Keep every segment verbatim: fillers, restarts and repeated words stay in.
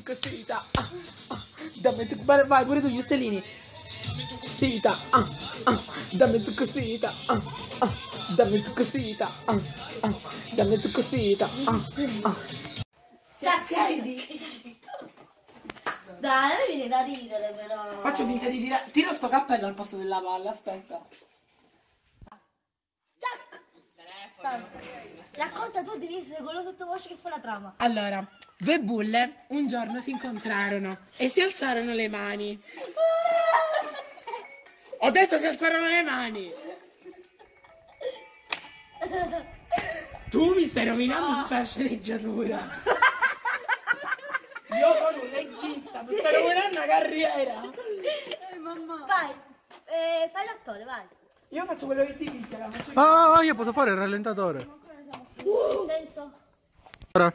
cosita, ah, ah, dammi tu, vai, vai pure tu gli stellini. Dammi tu cosita, ah, ah, dammi tu cosita, ah, ah, dammi tu cosita, ah, ah, dammi tu cosita, ah, ah. Dai, non mi viene da ridere però. Faccio finta di tirare, tiro sto cappello al posto della palla, aspetta. Ciao. Racconta tu, devi essere quello sottovoce che fa la trama. Allora, due bulle un giorno si incontrarono e si alzarono le mani. Ho detto si alzarono le mani. Tu mi stai rovinando tutta la sceneggiatura. Io sono un regista, mi stai rovinando la carriera. Eh, mamma. Vai, eh, fai l'attore, vai. Io faccio quello che ti dice. Ah, io posso fare il rallentatore. Uh. Nel senso? Ora.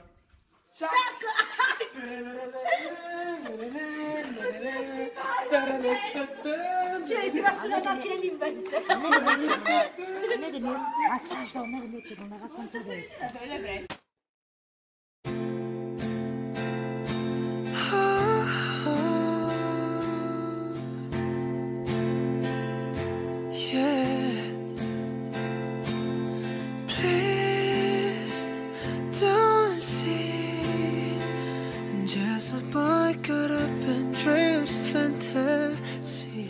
Cioè, ti faccio una macchina in veste. A me che mi aspetta, a me che mettono una cassa in testa. Just a boy caught up in dreams of fantasy.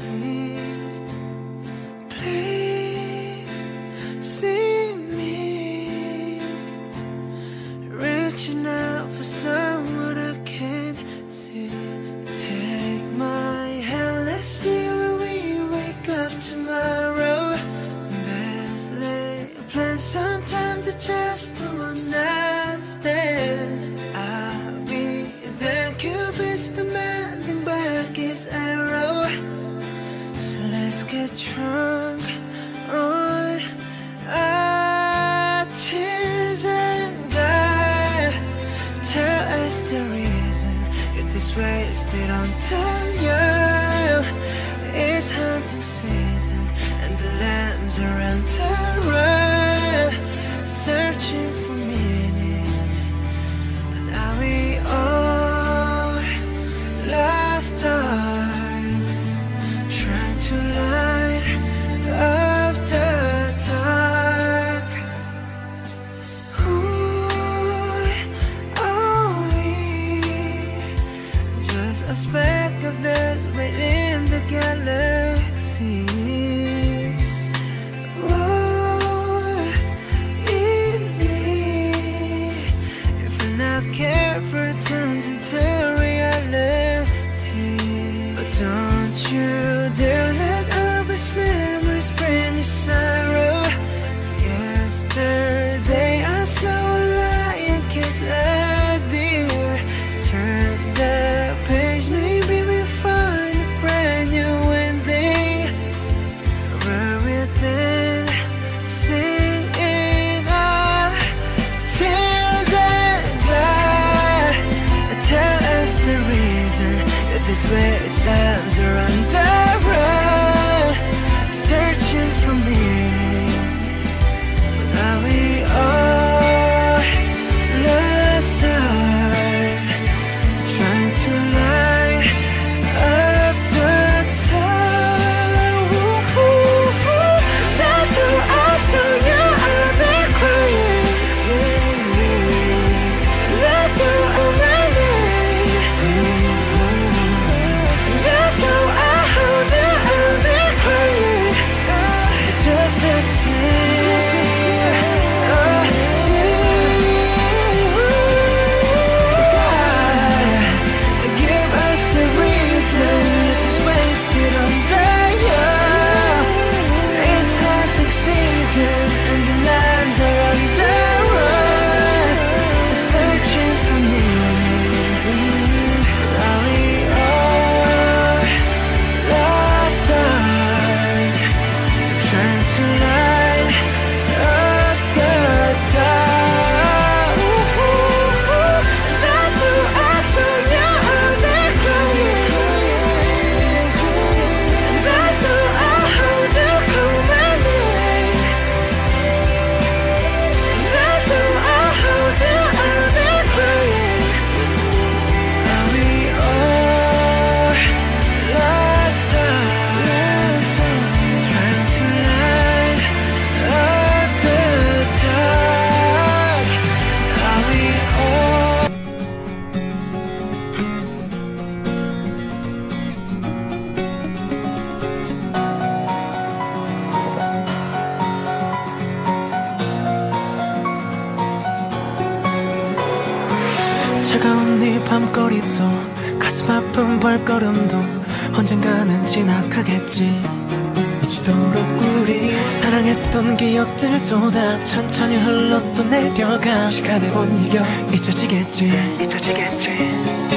Please see me reaching out for someone I can't see. Take my hand, let's see where we wake up tomorrow. Best lay a plan, sometimes it's just the one night stand. Cupid's demanding back his arrow. So let's get drunk on our tears and God tell us the reason you're this wasted on time. It's hunting season and the lambs are on terror, searching for meaning. But are we all stars trying to light up the dark? Who are we? Just a speck of dust within the galaxy. What is me if we're not careful? It turns into reality. Don't you dare let our best memories bring you sorrow. Yesterday I saw a lion kiss a deer. Turn the page, maybe we'll find a brand new ending. Rather than singing our tears and God, tell us the reason this waste times are under run, searching for meaning. But are we all lost stars trying to light up the dark? That though I saw you out there crying, that though I'm running, that though I 소리도 가슴 아픈 발걸음도 언젠가는 지나가겠지. 미치도록 우리 사랑했던 기억들도 다 천천히 흘러 또 내려가. 시간에 못 이겨 잊혀지겠지 잊혀지겠지.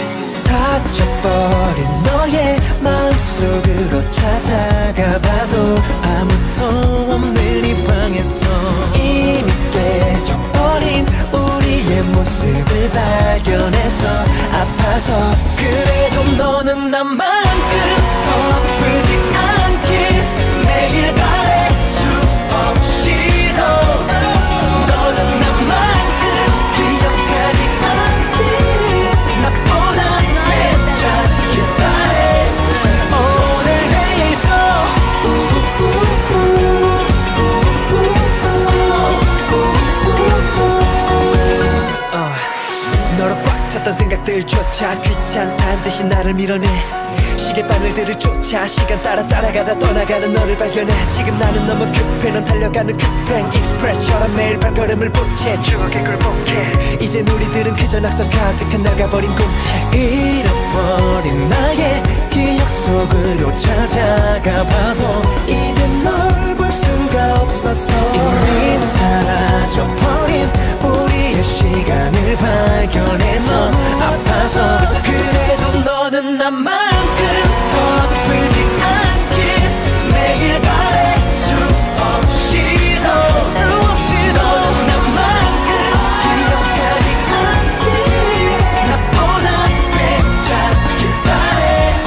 다쳐버린 너의 마음속으로 찾아가 봐도 아무도 없는 이 방에서 이미 깨져버린 우리의 모습을 발견해서 아파서. 그래도 너는 나만큼 더 아프지 않길 매일 바랄 수 없이도. 너는 나만큼 기억하지 않길 나보다 괜찮길 바래. 오늘 내일도 너로 꽉 찼던 생각들조차 귀찮다는 듯이 나를 밀어내. 시계바늘들을 쫓아 시간 따라 따라가다 떠나가는 너를 발견해. 지금 나는 너무 급해 넌 달려가는 급행 익스프레스처럼 매일 발걸음을 보채 추억에 굴복해. 이젠 우리들은 그저 낙서 가득한 나가버린 공책. 잃어버린 나의 기억 속으로 찾아가 봐도 이젠 널 볼 수가 없었어. 이미 사라져버린 우리의 시간을 발견해서 아파서. 그래도 너는 나만큼 더 아프지 않길 매일 바랄 수 없이도. 너는 나만큼 기억하지 않길 나보다 괜찮길 바래.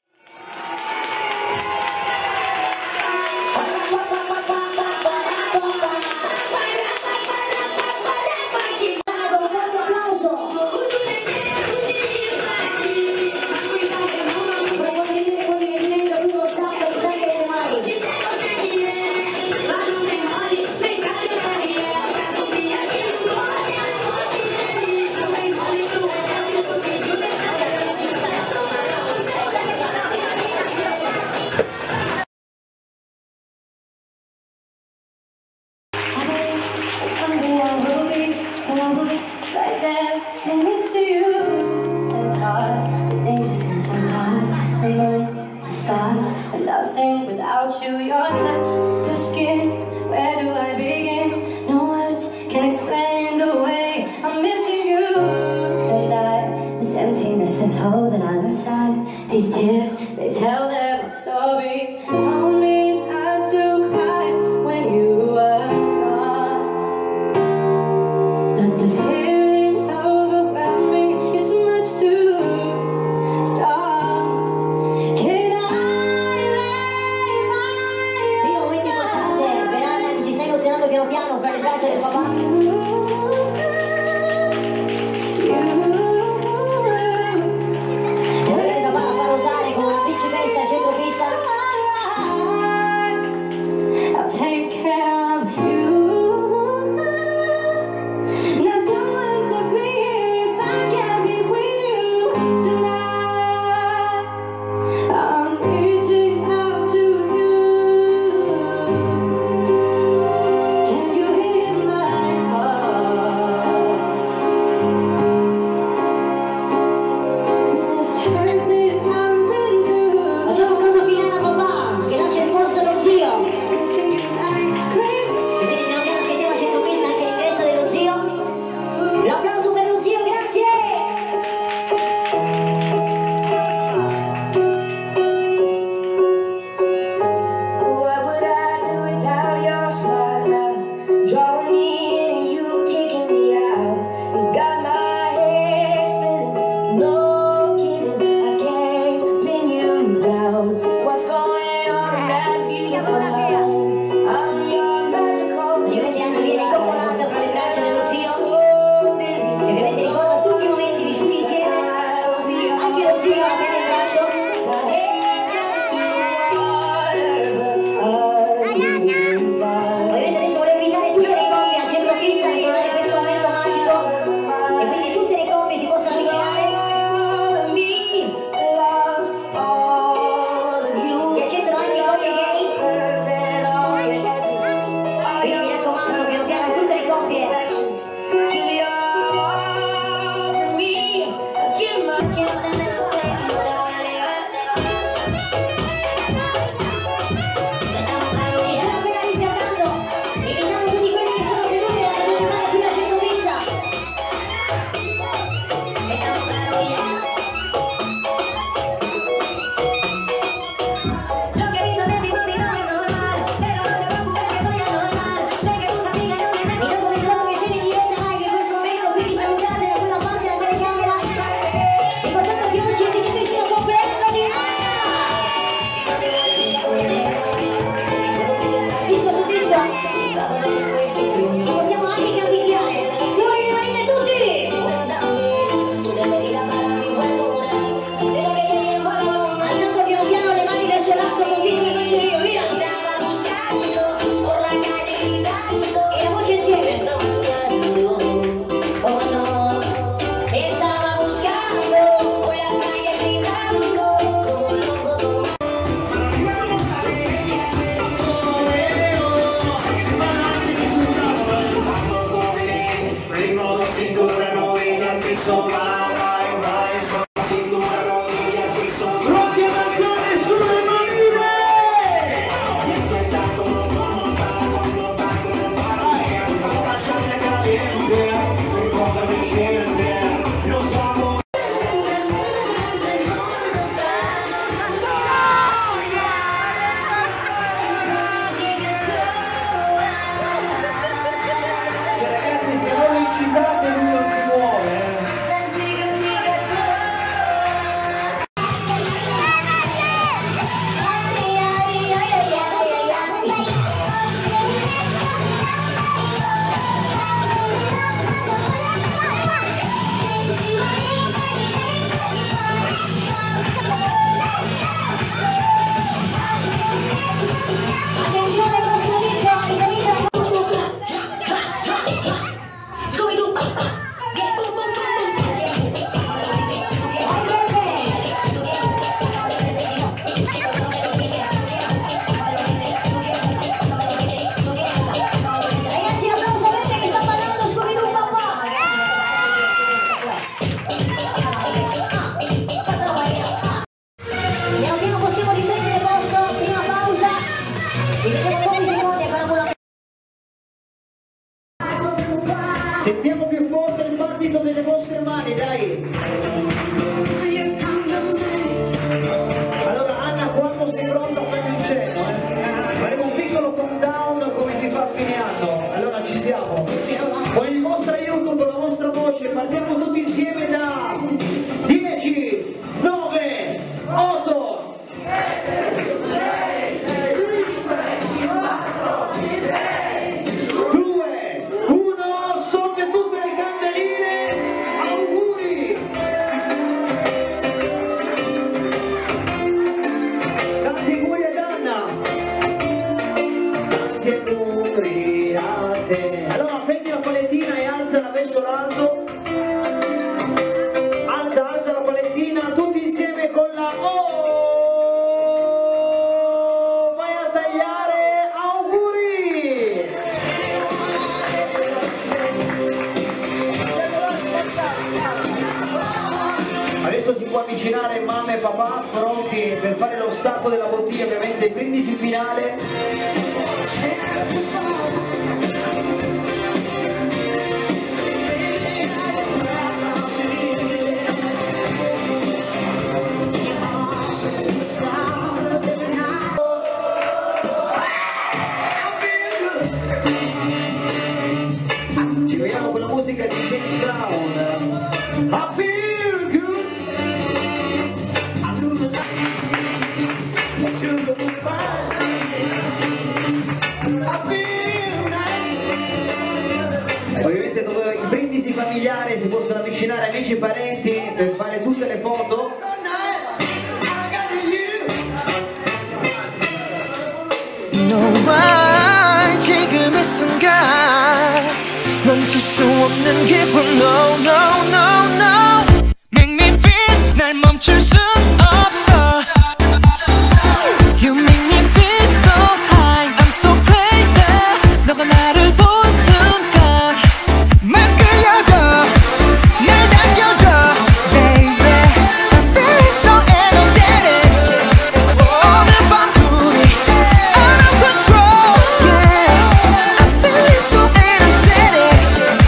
Nothing without you, your touch, your skin. Where do I begin? No words can explain the way I'm missing you. And I, this emptiness, this hole that I'm inside. These tears, they tell their own story. Told me not to cry when you were gone, but the feelings overwhelm me. It's much too strong. Can I? Piano piano fra le braccia del papà. Dove il papà fa ruotare con una principessa centropista. avvicinare mamma e papà pronti per fare lo stacco della bottiglia, ovviamente il brindisi finale. Ci vediamo con la musica di James Brown. I feel good. I knew the night sugar was fine. I feel nice. Ovviamente dopo i brindisi familiari si possono avvicinare amici e parenti per fare tutte le foto. 너와 지금 이 순간 멈출 수 없는 기분 No, no, no, no Make me feel 날 멈출 순 없어 You make me feel so high I'm so crazy 너가 나를 본 순간 막 끌려가 날 당겨줘 Baby I'm feeling so energetic 오늘 밤 둘이 out of control Yeah I'm feeling so energetic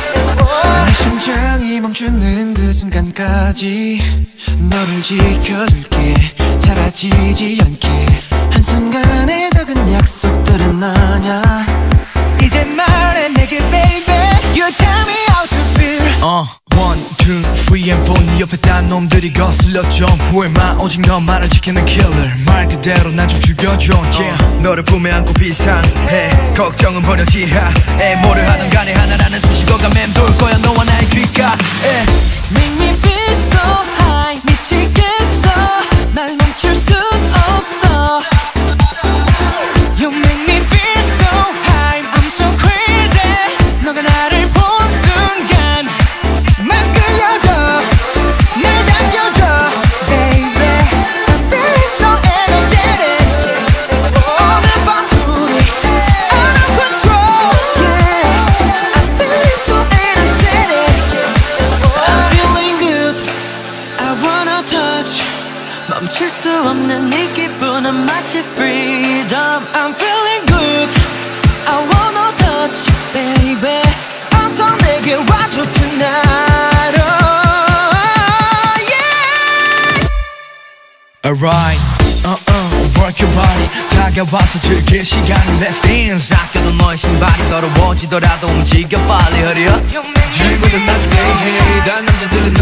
내 심장이 멈추는 그 순간까지 너를 지켜줄게 사라지지 않게 한순간의 작은 약속들은 너냐 이제 말해 내게 baby You tell me how to feel uh, one, two, three and four 네 옆에 딴 놈들이 거슬려 점프해 마 오직 너만을 지키는 killer 말 그대로 난 좀 죽여줘 yeah. 너를 품에 안고 비상해 걱정은 버려 지하에 뭐를 하든 간에 하나라는 수식어가 맴돌 거야 너와 나의 귓가에 Make me feel so high 미치겠어 날 멈출 순 없어 You make me feel so high I'm so crazy 너가 나를 본 순간 막 끌려가 날 당겨줘 Baby I'm feeling so energetic 오늘 밤 둘이 out of control Yeah I'm feeling so energetic I'm feeling good I wanna touch 멈출 수 없는 이 기분은 마치 freedom I'm feeling good I wanna touch baby 어서 내게 와줘 tonight oh, yeah Alright uh-uh work your body 다가와서 즐길 시간 Let's dance 아껴둔 너의 신발이 더러워지더라도 움직여 빨리 hurry up 질문은 난 say hey 다른 남자들은